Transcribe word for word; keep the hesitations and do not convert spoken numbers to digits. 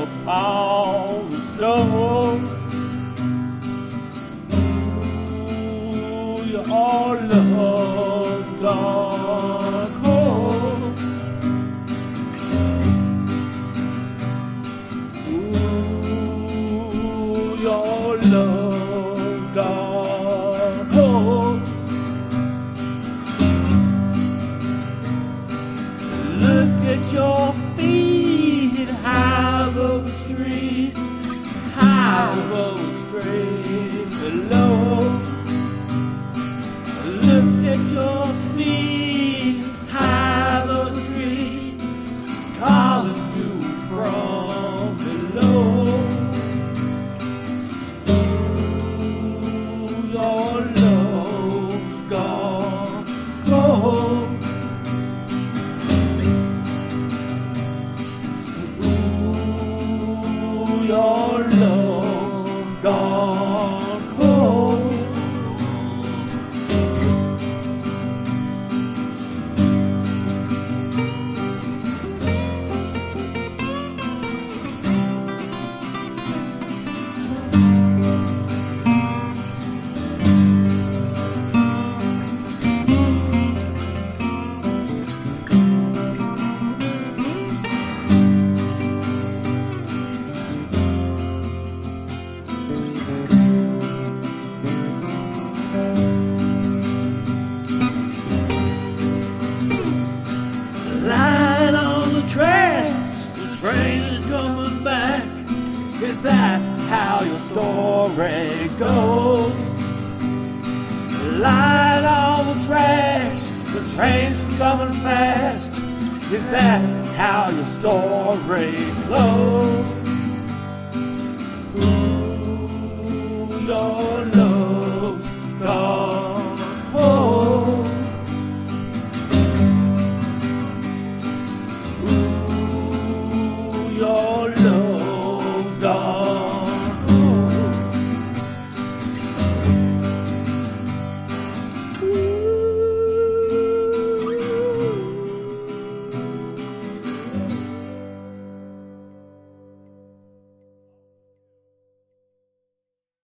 on the stove. Ooh, your love's gone cold. Ooh, your love's gone cold. Look at your feet, high above the street, high above the street, below. Look at your feet, high above the street, calling you from below. Ooh, your love's gone cold. Your love gone cold. Lying on the tracks, the train is coming back. Is that how your story goes? Lying on the tracks, the train's coming fast. Is that how your story goes? Ooh, your love's gone cold. Your